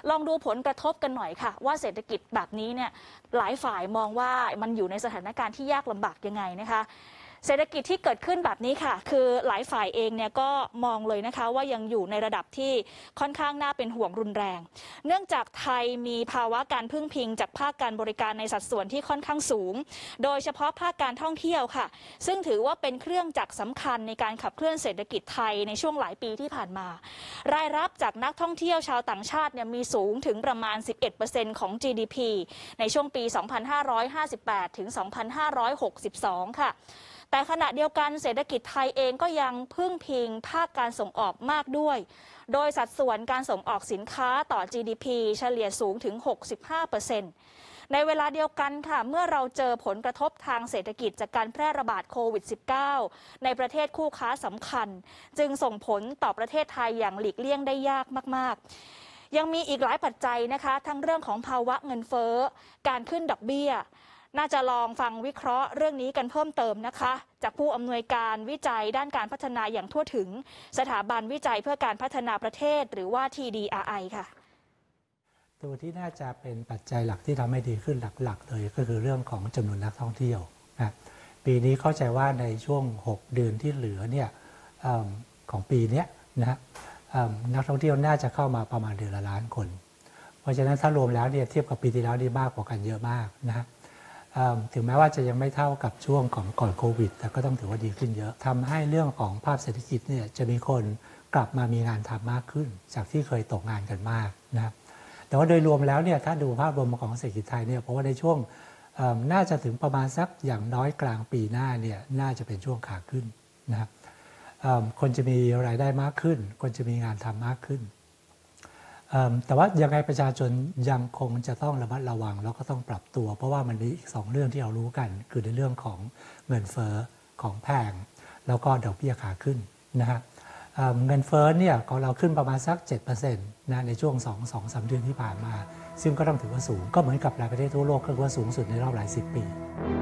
ลองดูผลกระทบกันหน่อยค่ะว่าเศรษฐกิจแบบนี้เนี่ยหลายฝ่ายมองว่ามันอยู่ในสถานการณ์ที่ยากลำบากยังไงนะคะเศรษฐกิจที่เกิดขึ้นแบบนี้ค่ะคือหลายฝ่ายเองเนี่ยก็มองเลยนะคะว่ายังอยู่ในระดับที่ค่อนข้างน่าเป็นห่วงรุนแรงเนื่องจากไทยมีภาวะการพึ่งพิงจากภาคการบริการในสัดส่วนที่ค่อนข้างสูงโดยเฉพาะภาคการท่องเที่ยวค่ะซึ่งถือว่าเป็นเครื่องจักรสำคัญในการขับเคลื่อนเศรษฐกิจไทยในช่วงหลายปีที่ผ่านมารายรับจากนักท่องเที่ยวชาวต่างชาติเนี่ยมีสูงถึงประมาณ 11% ของ GDP ในช่วงปี 2558 ถึง 2562 ค่ะแต่ขณะเดียวกันเศรษฐกิจไทยเองก็ยังพึ่งพิงภาคการส่งออกมากด้วยโดยสัดส่วนการส่งออกสินค้าต่อ GDP เฉลี่ยสูงถึง 65%ในเวลาเดียวกันค่ะเมื่อเราเจอผลกระทบทางเศรษฐกิจจากการแพร่ระบาดโควิด -19 ในประเทศคู่ค้าสำคัญจึงส่งผลต่อประเทศไทยอย่างหลีกเลี่ยงได้ยากมากๆยังมีอีกหลายปัจจัยนะคะทั้งเรื่องของภาวะเงินเฟ้อการขึ้นดอกเบี้ยน่าจะลองฟังวิเคราะห์เรื่องนี้กันเพิ่มเติมนะคะจากผู้อำนวยการวิจัยด้านการพัฒนาอย่างทั่วถึงสถาบันวิจัยเพื่อการพัฒนาประเทศหรือว่า TDRI ค่ะตัวที่น่าจะเป็นปัจจัยหลักที่ทำให้ดีขึ้นหลักๆเลยก็คือเรื่องของจำนวนนักท่องเที่ยวนะปีนี้เข้าใจว่าในช่วง6 เดือนที่เหลือเนี่ยของปีนี้นะฮะนักท่องเที่ยวน่าจะเข้ามาประมาณเดือนละล้านคนเพราะฉะนั้นถ้ารวมแล้วเนี่ยเทียบกับปีที่แล้วนี่มากกว่ากันเยอะมากนะฮะถึงแม้ว่าจะยังไม่เท่ากับช่วงของก่อนโควิดแต่ก็ต้องถือว่าดีขึ้นเยอะทำให้เรื่องของภาพเศรษฐกิจเนี่ยจะมีคนกลับมามีงานทำมากขึ้นจากที่เคยตกงานกันมากนะครับแต่ว่าโดยรวมแล้วเนี่ยถ้าดูภาพรวมของเศรษฐกิจไทยเนี่ยเพราะว่าในช่วงน่าจะถึงประมาณสักอย่างน้อยกลางปีหน้าเนี่ยน่าจะเป็นช่วงขาขึ้นนะครับคนจะมีรายได้มากขึ้นคนจะมีงานทำมากขึ้นแต่ว่ายังไงประชาชนยังคงจะต้องระมัดระวังแล้วก็ต้องปรับตัวเพราะว่ามันมีอีก2เรื่องที่เรารู้กันคือในเรื่องของเงินเฟ้อของแพงแล้วก็ดอกเบี้ยขาขึ้นนะฮะเงินเฟ้อเนี่ยของเราขึ้นประมาณสัก 7% นะในช่วง 2-3 เดือนที่ผ่านมาซึ่งก็ต้องถือว่าสูงก็เหมือนกับหลายประเทศทั่วโลกก็คือว่าสูงสุดในรอบหลาย10 ปี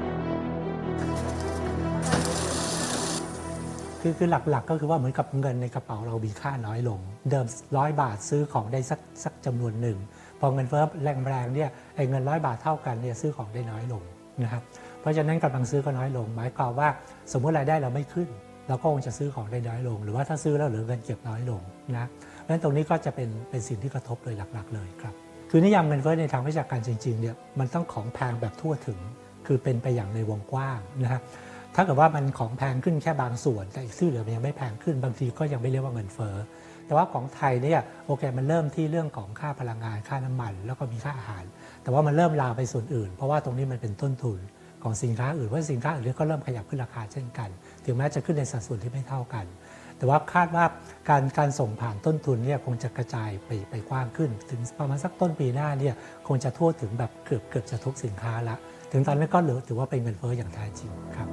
คือหลักๆก็คือว่าเหมือนกับเงินในกระเป๋าเรามีค่าน้อยลงเดิม100 บาทซื้อของได้สักจำนวนหนึ่งพอเงินเฟ้อแรงๆเนี่ยไอ้เงิน100 บาทเท่ากันเนี่ยซื้อของได้น้อยลงนะครับเพราะฉะนั้นกำลังซื้อก็น้อยลงหมายความว่าสมมติรายได้เราไม่ขึ้นเราก็คงจะซื้อของได้น้อยลงหรือว่าถ้าซื้อแล้วเหลือเงินเก็บน้อยลงนะเพราะฉะนั้นตรงนี้ก็จะเป็นสิ่งที่กระทบเลยหลักๆเลยครับคือนิยามเงินเฟ้อในทางวิชาการจริงๆเนี่ยมันต้องของแพงแบบทั่วถึงคือเป็นไปอย่างในวงกว้างนะฮะถ้าเกิดว่ามันของแพงขึ้นแค่บางส่วนแต่อีกที่เหลือมันยังไม่แพงขึ้นบางทีก็ยังไม่เรียกว่าเงินเฟ้อแต่ว่าของไทยเนี่ยโอเคมันเริ่มที่เรื่องของค่าพลังงานค่าน้ำมันแล้วก็มีค่าอาหารแต่ว่ามันเริ่มลามไปส่วนอื่นเพราะว่าตรงนี้มันเป็นต้นทุนของสินค้าอื่นเพราะสินค้าอื่นก็เริ่มขยับขึ้นราคาเช่นกันถึงแม้จะขึ้นในสัดส่วนที่ไม่เท่ากันแต่ว่าคาดว่าการส่งผ่านต้นทุนเนี่ยคงจะกระจายไปกว้างขึ้นถึงประมาณสักต้นปีหน้าเนี่ยคงจะทั่วถึงแบบเกือบจะทุกสินค้าละถึงตอนนี้ก็ถือว่าเป็นเงินเฟ้ออย่างแท้จริงครับ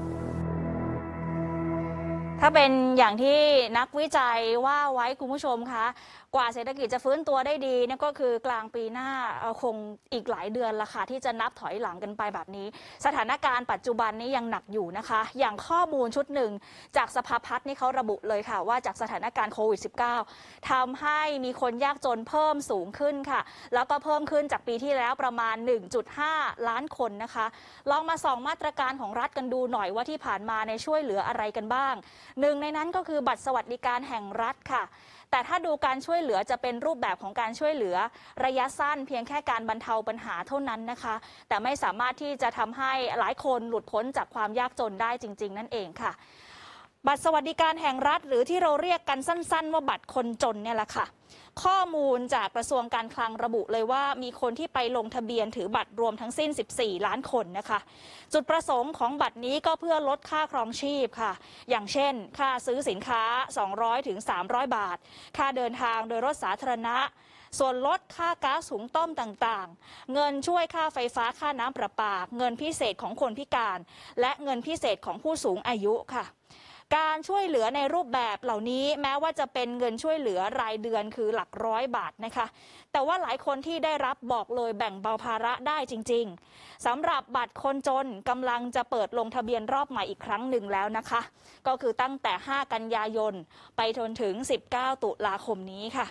ถ้าเป็นอย่างที่นักวิจัยว่าไว้คุณผู้ชมคะกว่าเศรษฐกิจจะฟื้นตัวได้ดีนี่ก็คือกลางปีหน้าคงอีกหลายเดือนละค่ะที่จะนับถอยหลังกันไปแบบนี้สถานการณ์ปัจจุบันนี้ยังหนักอยู่นะคะอย่างข้อมูลชุดหนึ่งจากสภาพัฒน์นี่เขาระบุเลยค่ะว่าจากสถานการณ์โควิด -19 ทำให้มีคนยากจนเพิ่มสูงขึ้นค่ะแล้วก็เพิ่มขึ้นจากปีที่แล้วประมาณ 1.5 ล้านคนนะคะลองมาส่องมาตรการของรัฐกันดูหน่อยว่าที่ผ่านมาในช่วยเหลืออะไรกันบ้างหนึ่งในนั้นก็คือบัตรสวัสดิการแห่งรัฐค่ะแต่ถ้าดูการช่วยเหลือจะเป็นรูปแบบของการช่วยเหลือระยะสั้นเพียงแค่การบรรเทาปัญหาเท่านั้นนะคะแต่ไม่สามารถที่จะทำให้หลายคนหลุดพ้นจากความยากจนได้จริงๆนั่นเองค่ะบัตรสวัสดิการแห่งรัฐหรือที่เราเรียกกันสั้นๆว่าบัตรคนจนเนี่ยแหละค่ะข้อมูลจากกระทรวงการคลังระบุเลยว่ามีคนที่ไปลงทะเบียนถือบัตรรวมทั้งสิ้น14 ล้านคนนะคะจุดประสงค์ของบัตรนี้ก็เพื่อลดค่าครองชีพค่ะอย่างเช่นค่าซื้อสินค้า200 ถึง 300 บาทค่าเดินทางโดยรถสาธารณะส่วนลดค่าก๊าซหุงต้มต่างๆเงินช่วยค่าไฟฟ้าค่าน้ำประปาเงินพิเศษของคนพิการและเงินพิเศษของผู้สูงอายุค่ะการช่วยเหลือในรูปแบบเหล่านี้แม้ว่าจะเป็นเงินช่วยเหลือรายเดือนคือหลักร้อยบาทนะคะแต่ว่าหลายคนที่ได้รับบอกเลยแบ่งเบาภาระได้จริงๆสำหรับบัตรคนจนกำลังจะเปิดลงทะเบียนรอบใหม่อีกครั้งหนึ่งแล้วนะคะก็คือตั้งแต่5 กันยายนไปจนถึง19 ตุลาคมนี้ค่ะ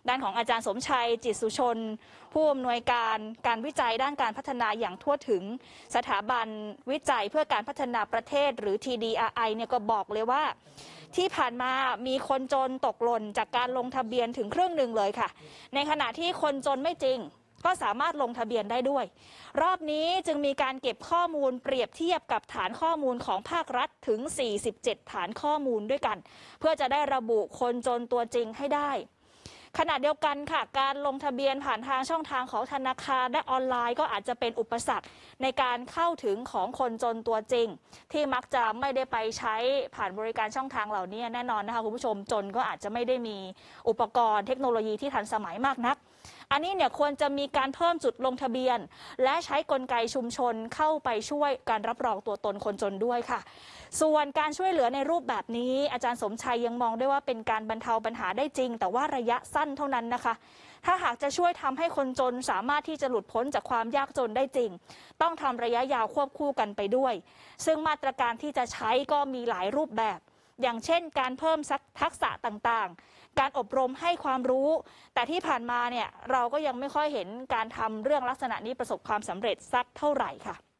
ด้านของอาจารย์สมชัยจิตสุชนผู้อำนวยการการวิจัยด้านการพัฒนาอย่างทั่วถึงสถาบันวิจัยเพื่อการพัฒนาประเทศหรือ TDRI เนี่ยก็บอกเลยว่าที่ผ่านมามีคนจนตกหล่นจากการลงทะเบียนถึงครึ่งหนึ่งเลยค่ะในขณะที่คนจนไม่จริงก็สามารถลงทะเบียนได้ด้วยรอบนี้จึงมีการเก็บข้อมูลเปรียบเทียบกับฐานข้อมูลของภาครัฐถึง47ฐานข้อมูลด้วยกันเพื่อจะได้ระบุคนจนตัวจริงให้ได้ขณะเดียวกันค่ะการลงทะเบียนผ่านทางช่องทางของธนาคารและออนไลน์ก็อาจจะเป็นอุปสรรคในการเข้าถึงของคนจนตัวจริงที่มักจะไม่ได้ไปใช้ผ่านบริการช่องทางเหล่านี้แน่นอนนะคะคุณผู้ชมจนก็อาจจะไม่ได้มีอุปกรณ์เทคโนโลยีที่ทันสมัยมากนักอันนี้เนี่ยควรจะมีการเพิ่มจุดลงทะเบียนและใช้กลไกชุมชนเข้าไปช่วยการรับรองตัวตนคนจนด้วยค่ะส่วนการช่วยเหลือในรูปแบบนี้อาจารย์สมชัยยังมองด้วยว่าเป็นการบรรเทาปัญหาได้จริงแต่ว่าระยะสั้นเท่านั้นนะคะถ้าหากจะช่วยทำให้คนจนสามารถที่จะหลุดพ้นจากความยากจนได้จริงต้องทำระยะยาวควบคู่กันไปด้วยซึ่งมาตรการที่จะใช้ก็มีหลายรูปแบบอย่างเช่นการเพิ่มทักษะต่างๆการอบรมให้ความรู้แต่ที่ผ่านมาเนี่ยเราก็ยังไม่ค่อยเห็นการทำเรื่องลักษณะนี้ประสบความสำเร็จสักเท่าไหร่ค่ะ